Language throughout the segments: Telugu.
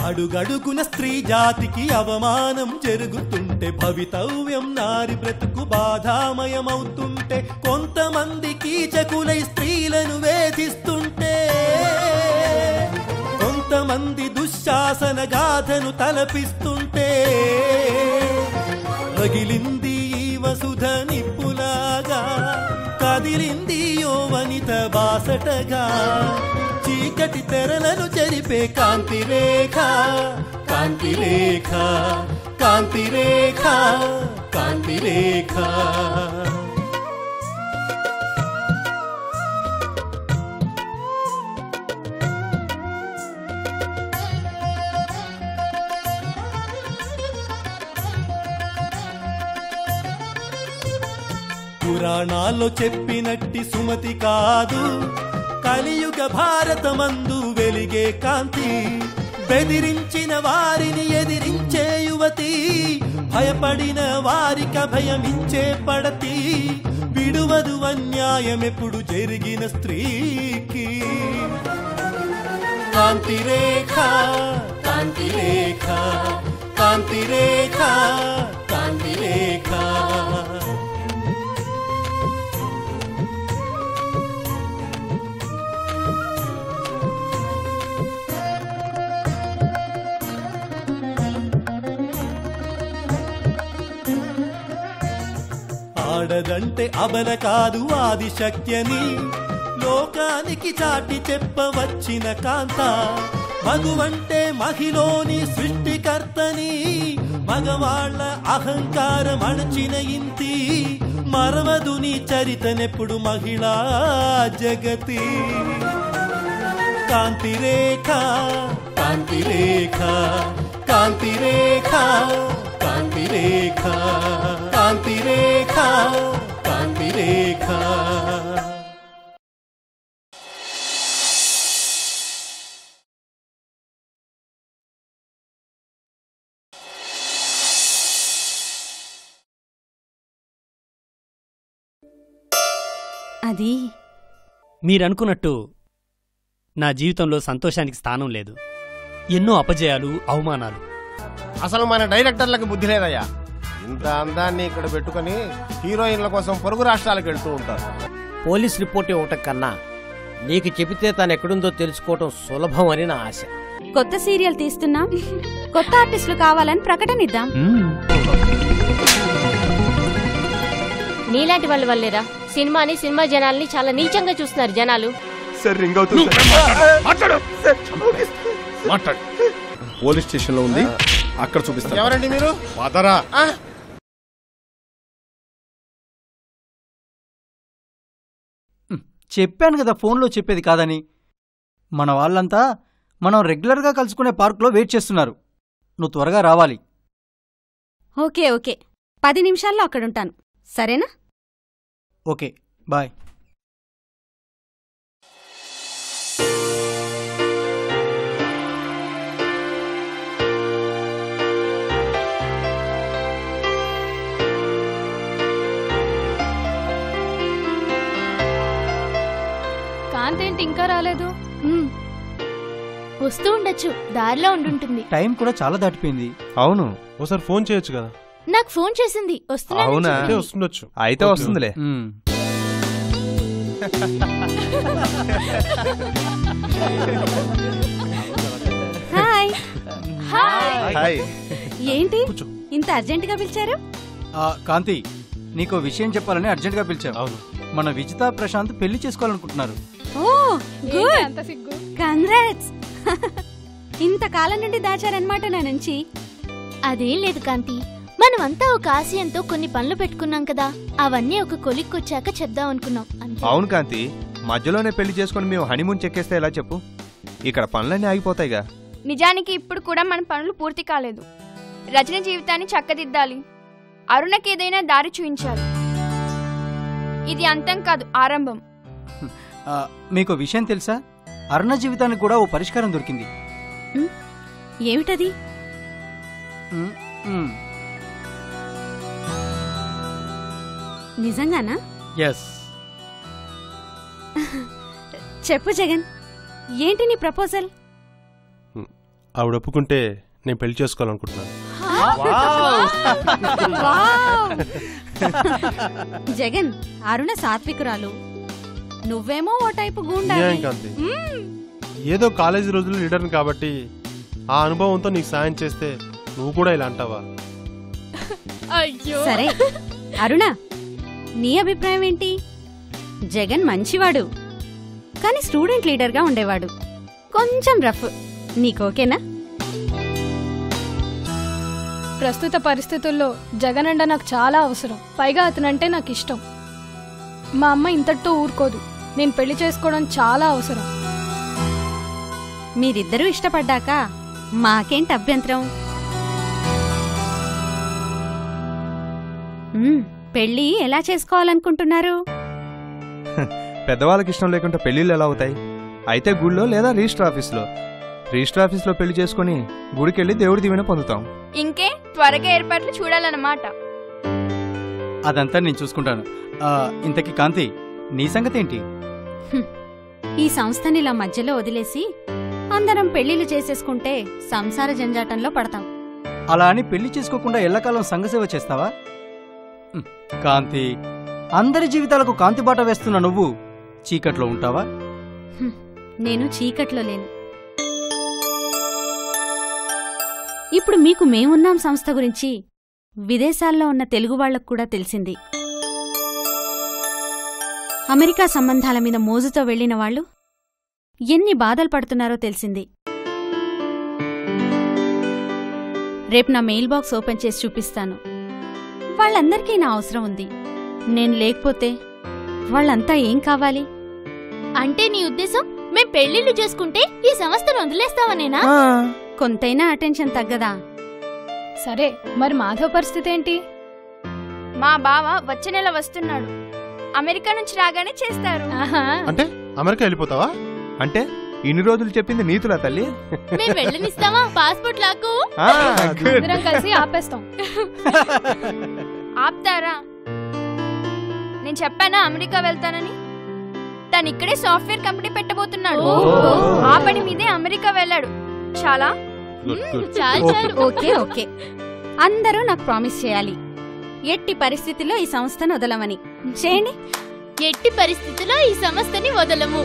అడుగడుగున స్త్రీ జాతికి అవమానం జరుగుతుంటే, భవితవ్యం నారి బ్రతుకు బాధామయమవుతుంటే, కొంతమంది కీచకులై స్త్రీలను వేధిస్తుంటే, కొంతమంది దుశ్శాసన గాథను తలపిస్తుంటే, రగిలింది ఈ వసుధ నిప్పులాగా, కదిలింది యో వనిత బాసటగా, చీకటి తెరలను చెరిపే కాంతి రేఖ, కాంతి రేఖ, కాంతి రేఖ, కాంతి రేఖ. పురాణాల్లో చెప్పినట్టి సుమతి కాదు, కలియుగ భారతమందు వెలిగే కాంతి. బెదిరించిన వారిని ఎదిరించే యువతి, భయపడిన వారికి భయమిచ్చే పడతి. విడువదు అన్యాయమెప్పుడు జరిగిన స్త్రీకి. కాంతి రేఖ, కాంతి రేఖ, కాంతి రేఖ, కాంతి రేఖ. ఆడదంటే అబల కాదు ఆదిశక్త్యని, లోకానికి చాటి చెప్పవచ్చిన కాంత. మగువంటే మహిలోని సృష్టికర్తని, మగవాళ్ల అహంకారం అణచిన ఇంతి. మరవదు నీ చరితనెప్పుడు మహిళా జగతి. కాంతి రేఖ, కాంతి రేఖ, కాంతి రేఖ, కాంతి రేఖ, కాంతి రేఖ, కాంతి రేఖ. అది మీరనుకున్నట్టు నా జీవితంలో సంతోషానికి స్థానం లేదు. ఎన్నో అపజయాలు, అవమానాలు. అసలు మన డైరెక్టర్లకు బుద్ధి లేదయ్యా. ఇంత అందాన్ని ఇక్కడ పెట్టుకుని హీరోయిన్ల కోసం పొరుగు రాష్ట్రాలకు వెళ్తూ ఉంటారు. పోలీస్ రిపోర్ట్ ఇవ్వటం కన్నా నీకు చెబితే తను ఎక్కడుందో తెలుసుకోవటం సులభం అని నా ఆశ. కొత్త సీరియల్ తీస్తున్నాం, కొత్త ఆర్టిస్టులు కావాలని ప్రకటన ఇద్దాం. నీలాంటి వాళ్ళ వల్లేరా సినిమాని, సినిమా జనాల్ని చాలా నీచంగా చూస్తున్నారు జనాలు. పోలీస్ స్టేషన్ లో ఉంది, అక్కడ చూపిస్తాను. ఎవరండి మీరు? పదరా. చెప్పాను కదా ఫోన్లో చెప్పేది కాదని. మన వాళ్ళంతా మనం రెగ్యులర్గా కలుసుకునే పార్కులో వెయిట్ చేస్తున్నారు. నువ్వు త్వరగా రావాలి. ఓకే ఓకే, 10 నిమిషాల్లో అక్కడుంటాను, సరేనా? Okay, bye. కాంతేంటి ఇంకా రాలేదు? వస్తూ ఉండొచ్చు, దారిలో ఉండుంటుంది. టైం కూడా చాలా దాటిపోయింది. అవును, ఒకసారి ఫోన్ చేయొచ్చు కదా. నాకు ఫోన్ చేసింది, వస్తున్నా. అవునా? వస్తుండొచ్చు. అయితే వస్తుందిలే. హాయ్. హాయ్. ఏంటి ఇంత అర్జెంటుగా పిలిచారు? కాంతి, నీకో విషయం చెప్పాలని అర్జెంటుగా పిలిచావు. అవును, మన విజిత ప్రశాంత్ పెళ్లి చేసుకోవాలనుకుంటున్నారు. ఓ గుడ్, కంగ్రాట్స్. ఇంతకాలం నుండి దాచారనమాట నా నుంచి. అదేం లేదు కాంతి, మనమంతా ఒక ఆశయంతో కొన్ని పనులు పెట్టుకున్నాం కదా, అవన్నీ ఒక కొలిక్కొచ్చాక చెప్దాం అనుకున్నాం. అవును కాంతి, మధ్యలోనే పెళ్లి చేసుకుని మేము హనీమూన్ చెక్కేస్తే ఎలా చెప్పు? ఇక్కడ పనులన్నీ ఆగిపోతాయిగా. నిజానికి ఇప్పుడు కూడా మన పనులు పూర్తి కాలేదు. రజని జీవితాన్ని చక్కదిద్దాలి, అరుణకి ఏదైనా దారి చూపించాలి. ఇది అంతం కాదు, ఆరంభం. మీకు విషయం తెలుసా? అరుణ జీవితానికి కూడా ఓ పరిష్కారం దొరికింది. ఏమిటది? నిజంగానా? ఎస్. చెప్పు జగన్, ఏంటి నీ ప్రపోజల్? ఆవిడ ఒప్పుకుంటే నేను పెళ్లి చేసుకోవాలనుకుంటున్నాను. జగన్, అరుణ సాత్వికురాలు, నువ్వేమో ఓ టైపు గూండా. కాంతి, ఏదో కాలేజీ రోజులు లీడర్ని కాబట్టి ఆ అనుభవంతో నీకు సాయం చేస్తే నువ్వు కూడా ఇలా అంటావా? సరే అరుణ, నీ అభిప్రాయం ఏంటి? జగన్ మంచివాడు, కానీ స్టూడెంట్ లీడర్గా ఉండేవాడు, కొంచెం రఫ్. నీకోకేనా? ప్రస్తుత పరిస్థితుల్లో జగన్ అంటే నాకు చాలా అవసరం. పైగా అతనంటే నాకు ఇష్టం. మా అమ్మ ఇంతటితో ఊరుకోదు. నేను పెళ్లి చేసుకోవడం చాలా అవసరం. మీరిద్దరూ ఇష్టపడ్డాక మాకేంటి అభ్యంతరం? పెళ్లి ఎలా చేసుకోవాలనుకుంటున్నారు? పెద్దవాళ్ళకి ఇష్టం లేకుండా పెళ్లిళ్ళు ఎలా అవుతాయి? అయితే గుళ్ళో లేదా రిజిస్టర్ ఆఫీస్లో. రిజిస్టర్ ఆఫీస్లో పెళ్లి చేసుకుని గుడికెళ్ళి దేవుడి దీవెన పొందుతాం. ఇంకే త్వరగా ఏర్పాట్లు చూడాలన్నమాట. అదంతా నేను చూసుకుంటాను. ఇంతకీ కాంతి, నీ సంగతి ఏంటి? ఈ సంస్థని ఇలా మధ్యలో వదిలేసి అందరం పెళ్లిళ్ళు చేసేసుకుంటే సంసార జంజాటంలో పడతాం. అలా అని పెళ్లి చేసుకోకుండా ఎల్లకాలం సంఘసేవ చేస్తావా? కాంతి, అందరి జీవితాలకు కాంతి బాట వేస్తున్న నువ్వు చీకట్లో ఉంటావా? నేను చీకట్లో లేను. ఇప్పుడు మీకు మేమున్నాం సంస్థ గురించి విదేశాల్లో ఉన్న తెలుగు వాళ్లకు కూడా తెలిసింది. అమెరికా సంబంధాల మీద మోజుతో వెళ్లిన వాళ్ళు ఎన్ని బాధలు పడుతున్నారో తెలిసింది. రేపు నా మెయిల్ బాక్స్ ఓపెన్ చేసి చూపిస్తాను. వాళ్ళందరికీ నా అవసరం ఉంది. నేను లేకపోతే వాళ్ళంతా ఏం కావాలి? అంటే నీ ఉద్దేశం మేం పెళ్లిళ్ళు చేసుకుంటే ఈ సంస్థను వదిలేస్తావనేనా? కొంతైనా అటెన్షన్ తగ్గదా? సరే, మరి మాధవ్ పరిస్థితి ఏంటి? మా బావ వచ్చే నెల వస్తున్నాడు. అమెరికా నుంచి రాగానే చేస్తారు. అంటే అమెరికా వెళ్ళిపోతావా? అంటే ఇన్ని రోజులు చెప్పింది నీతులా తల్లి? మేము వెళ్ళనిస్తావా? పాస్పోర్ట్ లాకు అందరం కలిసి ఆపేస్తాం. ఆప్తారా? నేను చెప్పానా అమెరికా వెళ్తానని? తను ఇక్కడే సాఫ్ట్వేర్ కంపెనీ పెట్టబోతున్నాడు. ఆ పని మీదే అమెరికా వెళ్ళాడు. చాలా ఓకే ఓకే, అందరూ నాకు ప్రామిస్ చేయాలి, ఎట్టి పరిస్థితిలో ఈ సంస్థను వదలమని. చేయండి. ఎట్టి పరిస్థితిలో ఈ సంస్థని వదలము.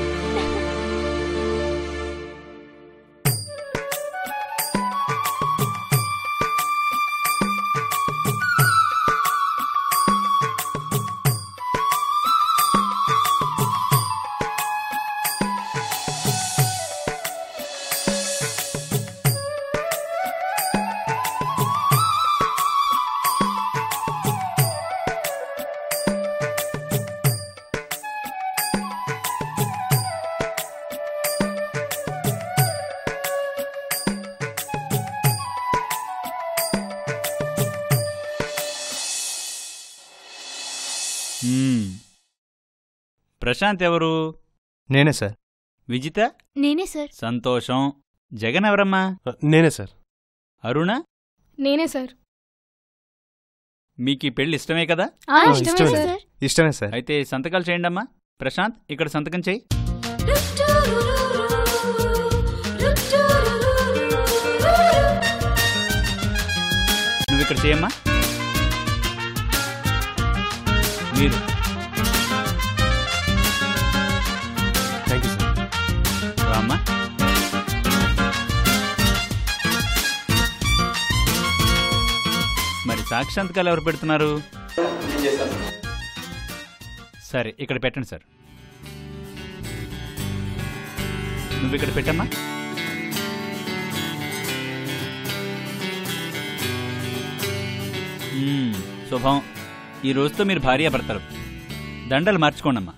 ప్రశాంత్ ఎవరు? నేనే సార్. విజిత? నేనే సార్. సంతోషం. జగన్ ఎవరమ్మా? నేనే సార్. అరుణ? నేనే సార్. మీకు ఈ పెళ్లి ఇష్టమే కదా? ఇష్టమే సార్. అయితే సంతకాలు చేయండి అమ్మా. ప్రశాంత్, ఇక్కడ సంతకం చేయి. నువ్వు ఇక్కడ చేయమ్మా. మీరు థ్యాంక్ యూ సార్. రామ్మా. మరి సాక్షి సంతకాలు ఎవరు పెడుతున్నారు? సరే, ఇక్కడ పెట్టండి సార్. నువ్వు ఇక్కడ పెట్టమ్మా. శుభం. ఈ రోజుతో మీరు భార్యాభర్తలు. దండలు మార్చుకోండమ్మా.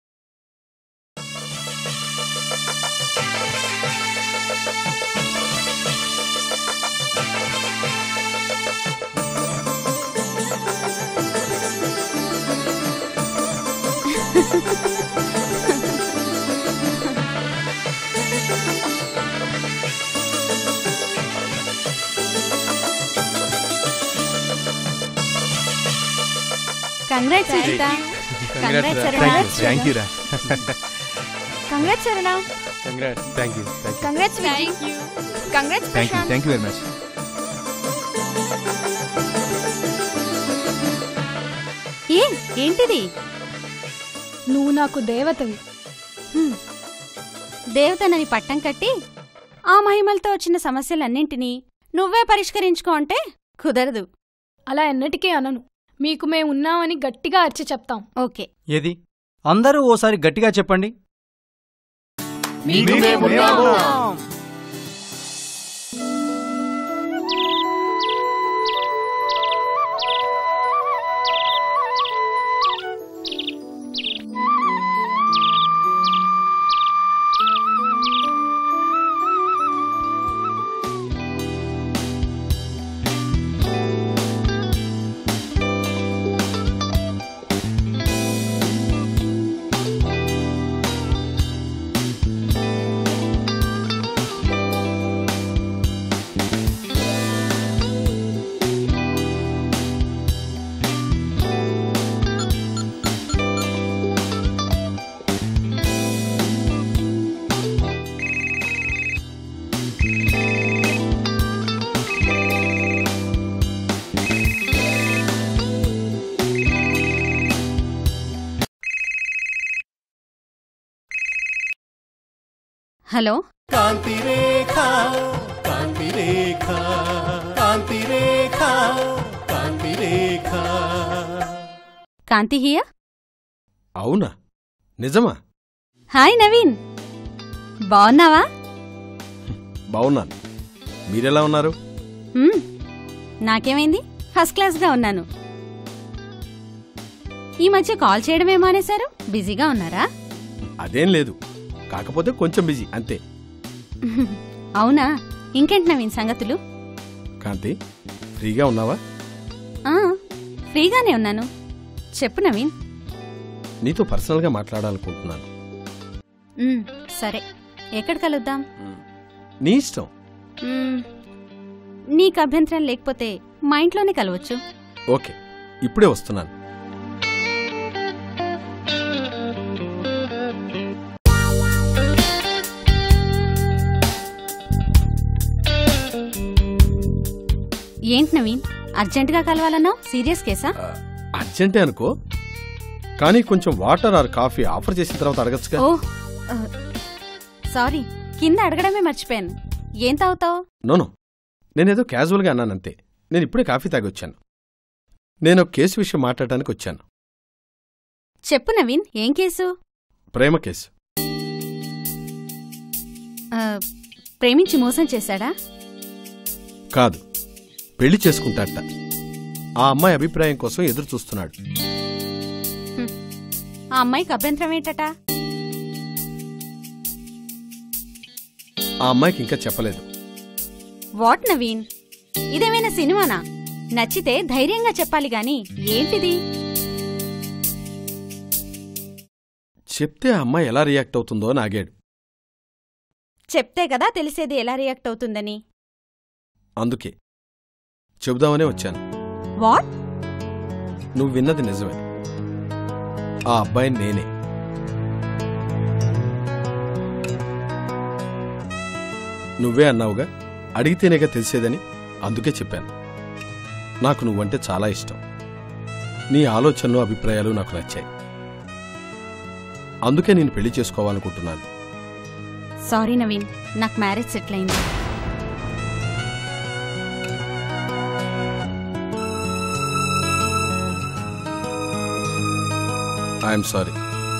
Congrats Vijitha. Congrats Aruna. Thank you రా. Congrats Aruna. Thank you. Congrats Vijay. Congrats Prashanth. Thank you very much. ఏంటిది? నువ్వు నాకు దేవతవి. దేవతనని పట్టం కట్టి ఆ మహిమలతో వచ్చిన సమస్యలన్నింటినీ నువ్వే పరిష్కరించుకో అంటే కుదరదు. అలా ఎన్నటికీ అనను. మీకు మేమున్నామని గట్టిగా అరిచి చెప్తాం. ఓకే. ఏది? అందరూ ఓసారి గట్టిగా చెప్పండి. హలో. కాంతి రేఖ కాంతి రేఖ కాంతి రేఖ కాంతి రేఖ. కాంతి హియా? అవునా? నిజమా? హాయ్ నవీన్, బాగున్నావా? బాగున్నాను. మీరెలా ఉన్నారు? నాకేమైంది, ఫస్ట్ క్లాస్గా ఉన్నాను. ఈ మధ్య కాల్ చేయడమే మానేశారు, బిజీగా ఉన్నారా? అదేం లేదు, కాకపోతే కొంచెం బిజీ అంతే. అవునా? ఇంకేంటి నవీన్ సంగతులు? కాంతి, ఫ్రీగా ఉన్నావా? ఫ్రీగానే ఉన్నాను, చెప్పు నవీన్. నీతో పర్సనల్గా మాట్లాడాలనుకుంటున్నాను. సరే, ఎక్కడ కలుద్దాం? నీ ఇష్టం. నీకు అభ్యంతరం లేకపోతే మా ఇంట్లోనే కలవచ్చు. ఓకే, ఇప్పుడే వస్తున్నాను. ఏంటి నవీన్, అర్జెంటుగా కలవాలన్నావు? సీరియస్ కేసా? అర్జెంటే అనుకో, కానీ కొంచెం వాటర్ ఆర్ కాఫీ ఆఫర్ చేసిన తర్వాత అడగచ్చుగా. ఓ సారీ, కింద అడగడమే మర్చిపోయాను. ఏం తాగుతావు? నోనో, నేనేదో క్యాజువల్గా అన్నానంతే. నేను ఇప్పుడే కాఫీ తాగొచ్చాను. నేను ఒక కేసు విషయం మాట్లాడటానికి వచ్చాను. చెప్పు నవీన్, ఏం కేసు? ప్రేమ కేసు. ప్రేమించి మోసం చేశాడా? కాదు, పెళ్లి చేసుకుంటాట. ఆ అమ్మాయి అభిప్రాయం కోసం ఎదురు చూస్తున్నాడు. ఆ అమ్మాయికి అభ్యంతరం ఏంటట? ఆ అమ్మాయికి ఇంకా చెప్పలేదు. వాట్ నవీన్, ఇదేమైనా సినిమానా? నచ్చితే ధైర్యంగా చెప్పాలి గాని ఏంటిది? చెప్తే ఆ అమ్మాయి ఎలా రియాక్ట్ అవుతుందో నాగాడు. చెప్తే కదా తెలిసేది ఎలా రియాక్ట్ అవుతుందని. అందుకే చెబుదామనే వచ్చాను. వాట్? నువ్వు విన్నది నిజమే. ఆ అబ్బాయి నేనే. నువ్వే అన్నావుగా, అడిగితేనేగా తెలిసేదని. అందుకే చెప్పాను. నాకు నువ్వంటే చాలా ఇష్టం. నీ ఆలోచనలు, అభిప్రాయాలు నాకు నచ్చాయి. అందుకే నేను పెళ్లి చేసుకోవాలనుకుంటున్నాను. సారీ నవీన్, నాకు మ్యారేజ్ సెటిల్ అయింది. I am sorry.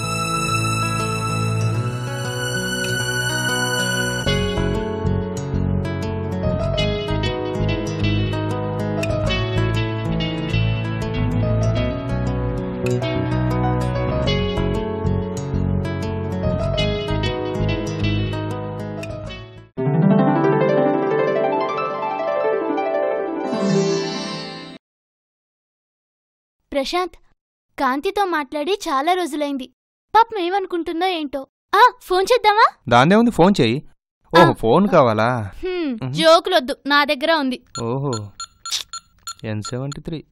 ప్రశాంత్, కాంతితో మాట్లాడి చాలా రోజులైంది. పాపం ఏమనుకుంటుందో ఏంటో. ఫోన్ చేద్దామా? దాన్నే ఉంది, ఫోన్ చెయ్యి. ఓహో, ఫోన్ కావాలా? జోకులొద్దు, నా దగ్గర ఉంది. ఓహో, N73.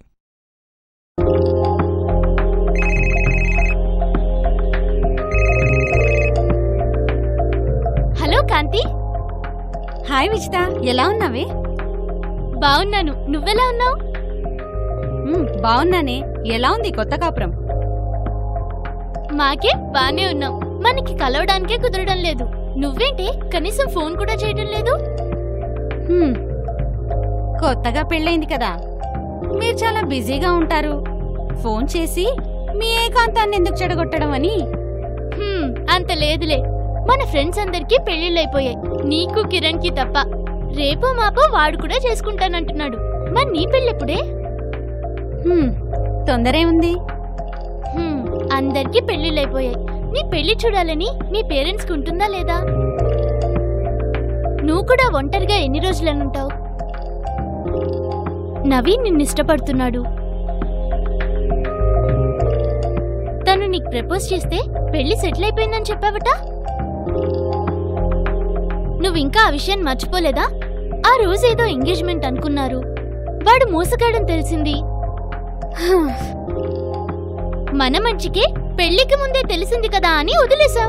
హలో కాంతి. హాయ్ విజిత, ఎలా ఉన్నావే? బాగున్నాను, నువ్వెలా ఉన్నావు? బాగున్నానే. ఎలా ఉంది కొత్త కాపురం? మాకే బానే ఉన్నాం. మనకి కలవడానికే కుదరడం లేదు. నువ్వేంటి కనీసం ఫోన్ కూడా చేయడం లేదు? కొత్తగా పెళ్ళైంది కదా, మీరు చాలా బిజీగా ఉంటారు. ఫోన్ చేసి మీ ఏకాంతాన్ని ఎందుకు చెడగొట్టడం అని. అంత లేదులే, మన ఫ్రెండ్స్ అందరికీ పెళ్లిళ్ళైపోయాయి, నీకు కిరణ్ కి తప్ప. రేపో మాపో వాడు కూడా చేసుకుంటానంటున్నాడు. మరి నీ పెళ్ళెప్పుడే? తొందరే ఉంది. అందరికీ పెళ్లిళ్ళైపోయాయి. నీ పెళ్లి చూడాలని మీ పేరెంట్స్కి ఉంటుందా లేదా? నువ్వు కూడా ఒంటరిగా ఎన్ని రోజులనుంటావు? నవీన్ నిన్ను ఇష్టపడుతున్నాడు. తను నీకు ప్రపోజ్ చేస్తే పెళ్లి సెటిల్ అయిపోయిందని చెప్పావట. నువ్వింకా ఆ విషయాన్ని మర్చిపోలేదా? ఆ రోజేదో ఎంగేజ్మెంట్ అనుకున్నారు, వాడు మోసగాడని తెలిసింది. మన మంచికే పెళ్లికి ముందే తెలిసింది కదా అని వదిలేశావు.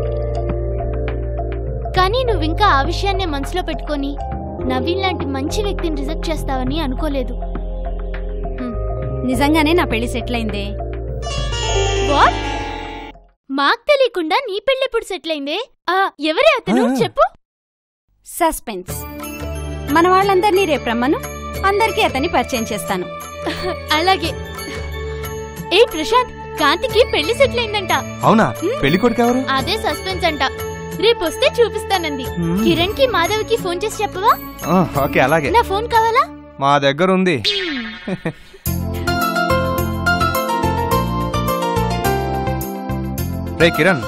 కానీ నువ్వింకా ఆ విషయాన్నే మనసులో పెట్టుకొని నవీన్ లాంటి మంచి వ్యక్తిని రిజెక్ట్ చేస్తావని అనుకోలేదు. నిజంగానే నా పెళ్లి సెటిల్ అయిందే. వాట్? మాకు తెలియకుండా నీ పెళ్ళెప్పుడు సెటిల్ అయిందే? ఎవరే అతను చెప్పు. సస్పెన్స్. మన వాళ్ళందరినీ రేపు రమ్మను, అందరికీ అతన్ని పరిచయం చేస్తాను. అలాగే. ఏ ప్రశాంత్, కాంతికి పెళ్లి సెటిల్ అయిందంట. అవునా? పెళ్లి కొడుకు ఎవరు? అదే సస్పెన్స్ అంట. రేపొస్తే చూపిస్తానంది. కిరణ్ కి మాధవ్కి ఫోన్ చేసి చెప్పవా? ఓకే, అలాగే. నా ఫోన్ కావాలా? మా దగ్గర ఉంది. రే కిరణ్,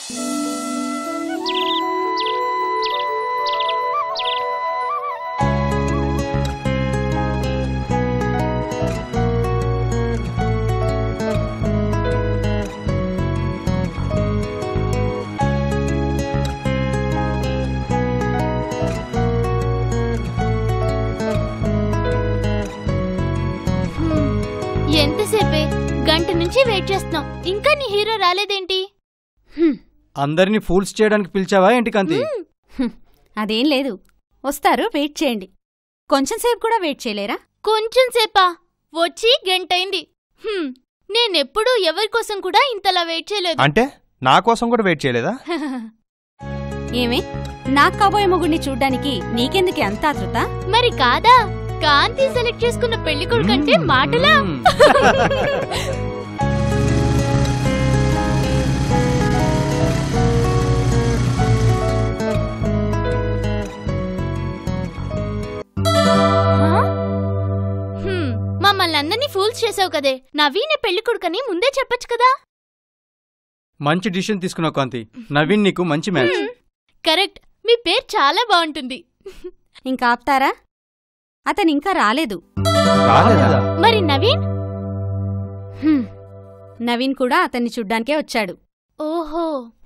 ఎంతసేపే? గంట నుంచి వెయిట్ చేస్తున్నాం, ఇంకా నీ హీరో రాలేదేంటి? అందరినీ ఫూల్స్ చేయడానికి పిలిచావా ఏంటి కాంతి? అదేం లేదు, వస్తారు, వెయిట్ చేయండి. కొంచెం సేపు కూడా వెయిట్ చేయలేరా? కొంచెం సేపా? వచ్చి గంటైంది. నేనెప్పుడూ ఎవరి కోసం కూడా ఇంతలా వెయిట్ చేయలేదు. అంటే నా కోసం కూడా వెయిట్ చేయలేదా? ఏమే, నాకు కాబోయే మొగుడిని చూడ్డానికి నీకెందుకు అంత ఆతృత? మరి కాదా? కాంతి సెలెక్ట్ చేసుకున్న పెళ్లికొడుకు కంటే మాటలా? మమ్మల్ని అందరినీ ఫూల్స్ చేసావు కదే. నవీన్ పెళ్లికొడుకని ముందే చెప్పొచ్చు కదా. మంచి డిసిషన్ తీసుకున్నావు కాంతి. నవీన్ నీకు మంచి మ్యాచ్. కరెక్ట్, మీ పేరు చాలా బాగుంటుంది. ఇంకా ఆపుతారా? అతను ఇంకా రాలేదు. మరి నవీన్? నవీన్ కూడా అతన్ని చూడ్డానికే వచ్చాడు. ఓహో.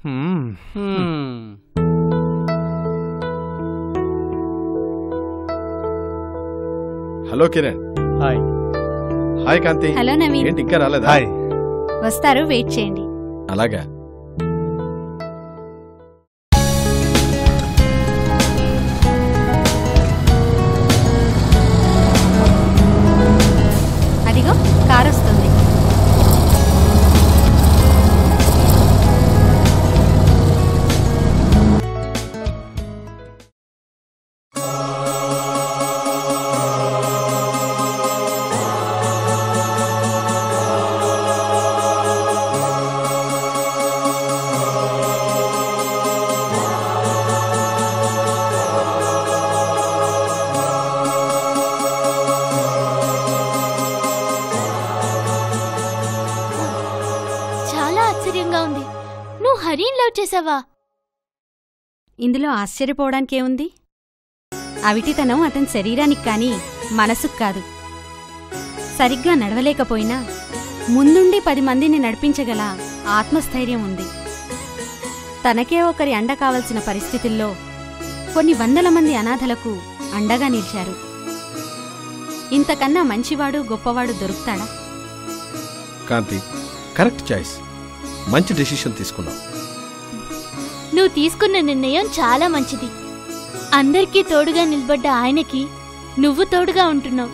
Hello Kiran. Hi. Hi Kanthi. Hello Naveen. ఏంటి ఇంకా రాలేదా? హాయ్. వస్తారు, వెయిట్ చేయండి. అలాగా. అదిగో కారు వస్తుంది. హరిని లవ్ చేసావా? ఇందులో ఆశ్చర్యపోవడానికేముంది? అవిటితనం అతని శరీరానికి కాని మనసుకు కాదు. సరిగ్గా నడవలేకపోయినా ముందుండి 10 మందిని నడిపించగల ఆత్మస్థైర్యం ఉంది. తనకే ఒకరి అండ కావలసిన పరిస్థితుల్లో కొన్ని 100 మంది అనాథలకు అండగా నిలిచారు. ఇంతకన్నా మంచివాడు గొప్పవాడు దొరుకుతాడా? Kanthi, correct choice. మంచి డెసిషన్ తీసుకున్నావు. నువ్వు తీసుకున్న నిర్ణయం చాలా మంచిది. అందరికీ తోడుగా నిలబడ్డ ఆయనకి నువ్వు తోడుగా ఉంటున్నావు.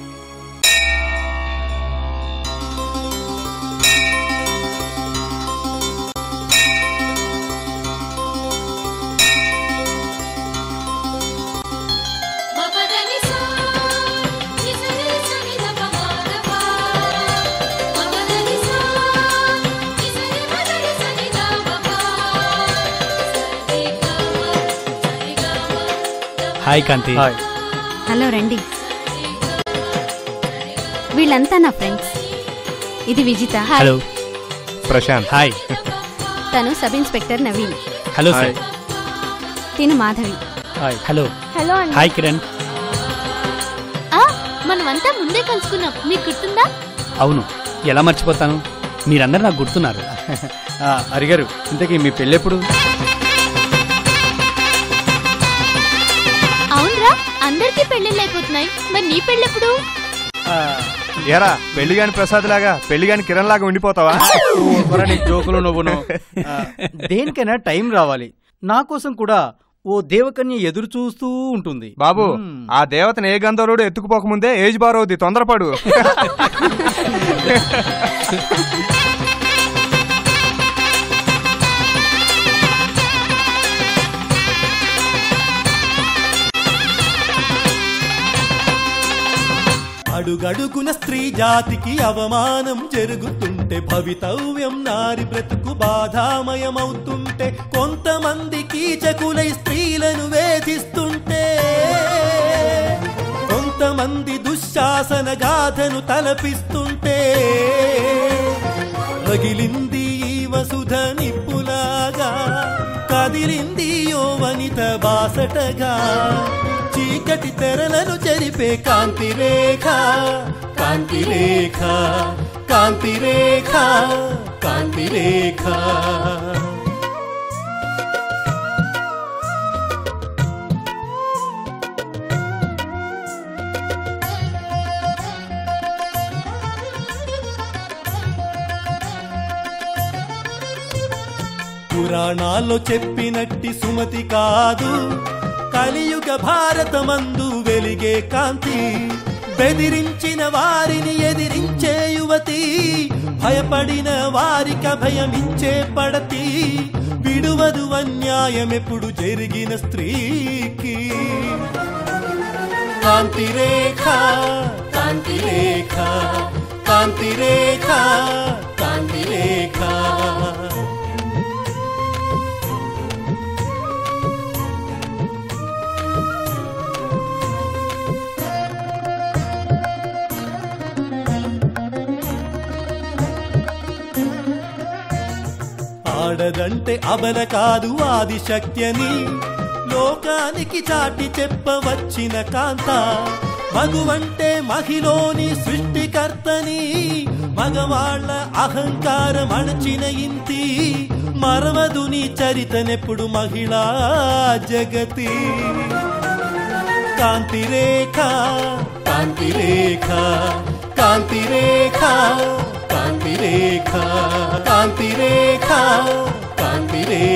హాయ్ కాంతి. హలో రండి. వీళ్ళంతా నా ఫ్రెండ్స్. ఇది విజిత. హలో. ప్రశాంత్. హాయ్. తను sub inspector Naveen. Hello sir. తిను మాధవి. హాయ్. హలో. హలో అండి. హాయ్ కిరణ్. మనమంతా ముందే కలుసుకున్నాం, మీకు గుర్తుందా? అవును, ఎలా మర్చిపోతాను, మీరందరూ నాకు గుర్తున్నారు. అరిగారు, ఇంతకీ మీ పెళ్ళెప్పుడు? అవునరా, అందరికీ పెళ్లిళ్ళు అయిపోతున్నాయి, మరి నీ పెళ్ళెప్పుడు? ఏరా పెళ్లి గాని ప్రసాద్ లాగా పెళ్లి గాని కిరణ్ లాగా ఉండిపోతావా? జోకులు నువ్వును. దేనికైనా టైం రావాలి. నా కోసం కూడా ఓ దేవకన్య ఎదురు చూస్తూ ఉంటుంది. బాబు, ఆ దేవతను ఏ గంధర్వుడు ఎత్తుకుపోకముందే ఏజ్ బార్ అవుద్ది, తొందరపడు. అడుగడుగున స్త్రీ జాతికి అవమానం జరుగుతుంటే, భవితవ్యం నారి బ్రతుకు బాధామయమవుతుంటే, కొంతమంది కీచకులై స్త్రీలను వేధిస్తుంటే, కొంతమంది దుశ్శాసన గాథను తలపిస్తుంటే, రగిలింది ఈ వసుధ నిప్పులాగా, కదిలింది యో వనిత బాసటగా, చీకటి తెరలను చెరిపే కాంతి రేఖ, కాంతి రేఖ, కాంతి రేఖ, కాంతి రేఖ. పురాణాల్లో చెప్పినట్టి సుమతి కాదు, కలియుగ భారతమందు వెలిగే కాంతి. బెదిరించిన వారిని ఎదిరించే యువతి, భయపడిన వారికి భయమిచ్చే పడతి, విడువదు అన్యాయమెప్పుడు జరిగిన స్త్రీకి. కాంతి రేఖ, కాంతి రేఖ, కాంతి రేఖ, కాంతి రేఖ. ఆడదంటే అబల కాదు ఆదిశక్త్యని, లోకానికి చాటి చెప్పవచ్చిన కాంత. మగువంటే మహిలోని సృష్టికర్తని, మగవాళ్ల అహంకారం అణచిన ఇంతి, మరవదు నీ చరితనెప్పుడు మహిళా జగతి. కాంతి రేఖ, కాంతి రేఖ, కాంతి రేఖ, కాంతి రేఖ, కాంతి రేఖ, కాంతి రేఖ.